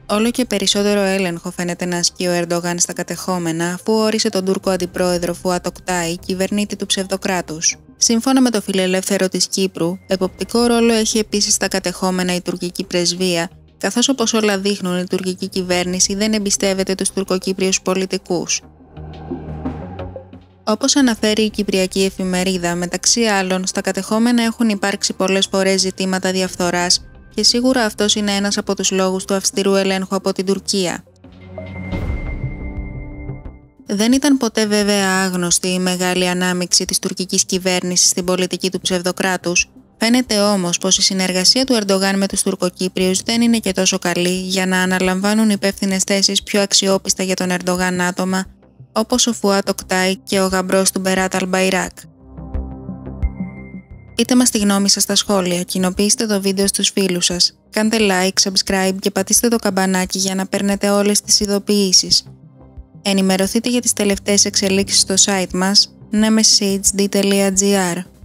Όλο και περισσότερο έλεγχο φαίνεται να ασκεί ο Ερντογάν στα κατεχόμενα, αφού όρισε τον Τούρκο αντιπρόεδρο Φουάτ Οκτάι κυβερνήτη του ψευδοκράτους. Σύμφωνα με το Φιλελεύθερο της Κύπρου, εποπτικό ρόλο έχει επίσης στα κατεχόμενα η τουρκική πρεσβεία, καθώς όπως όλα δείχνουν η τουρκική κυβέρνηση δεν εμπιστεύεται τους τουρκοκύπριους πολιτικούς. Όπως αναφέρει η Κυπριακή Εφημερίδα, μεταξύ άλλων, στα κατεχόμενα έχουν υπάρξει πολλές φορές ζητήματα διαφθοράς και σίγουρα αυτός είναι ένας από τους λόγους του αυστηρού ελέγχου από την Τουρκία. Δεν ήταν ποτέ βέβαια άγνωστη η μεγάλη ανάμειξη της τουρκικής κυβέρνησης στην πολιτική του ψευδοκράτους. Φαίνεται όμως πως η συνεργασία του Ερντογάν με τους Τουρκοκύπριους δεν είναι και τόσο καλή για να αναλαμβάνουν υπεύθυνες θέσεις πιο αξιόπιστα για τον Ερντογάν άτομα, όπως ο Φουάτ Οκτάι και ο γαμπρός του Μπεράτ Αλμπαϊράκ. Πείτε μας τη γνώμη σας στα σχόλια, κοινοποιήστε το βίντεο στους φίλους σας, κάντε like, subscribe και πατήστε το καμπανάκι για να παίρνετε όλες τις ειδοποιήσεις. Ενημερωθείτε για τις τελευταίες εξελίξεις στο site μας nemeshd.gr.